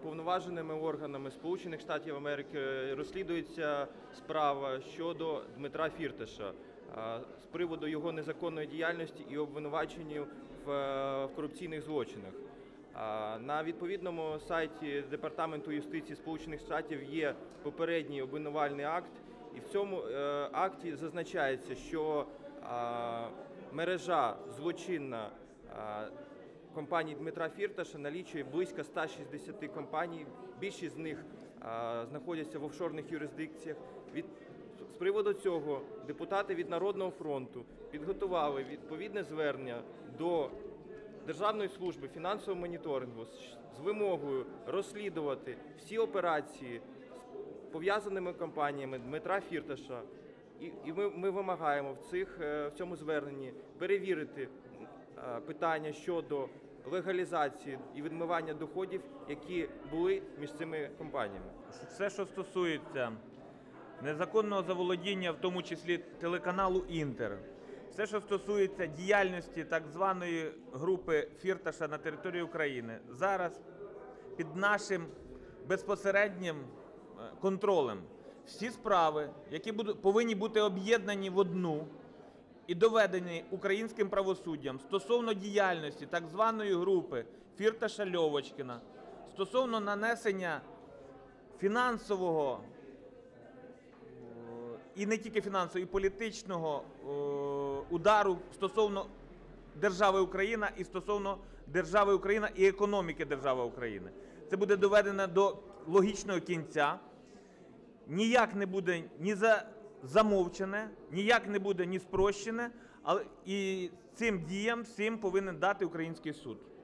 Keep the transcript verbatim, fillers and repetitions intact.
уповноваженими органами Сполучених Штатів Америки розслідується справа щодо Дмитра Фірташа з приводу його незаконної діяльності і обвинувачення в корупційних злочинах. На відповідному сайті Департаменту юстиції Сполучених Штатів є попередній обвинувальний акт, і в цьому акті зазначається, що мережа злочинна компанії Дмитра Фірташа налічує близько ста шістдесяти компаній, більшість з них знаходяться в офшорних юрисдикціях. Від З приводу цього депутати від Народного фронту підготували відповідне звернення до Державної служби фінансового моніторингу з вимогою розслідувати всі операції з пов'язаними компаніями Дмитра Фірташа. І ми, ми вимагаємо в, цих, в цьому зверненні перевірити питання щодо легалізації і відмивання доходів, які були між цими компаніями. Все, що стосується незаконного заволодіння, в тому числі телеканалу «Інтер», все, що стосується діяльності так званої групи Фірташа на території України, зараз під нашим безпосереднім контролем. Всі справи, які будуть, повинні бути об'єднані в одну і доведені українським правосуддям стосовно діяльності так званої групи Фірташа-Льовочкіна, стосовно нанесення фінансового і не тільки фінансового, і політичного удару стосовно держави Україна і стосовно держави Україна і економіки держави України. Це буде доведено до логічного кінця. Ніяк не буде ні замовчене, ніяк не буде ні спрощене, але і цим діям всім повинен дати український суд.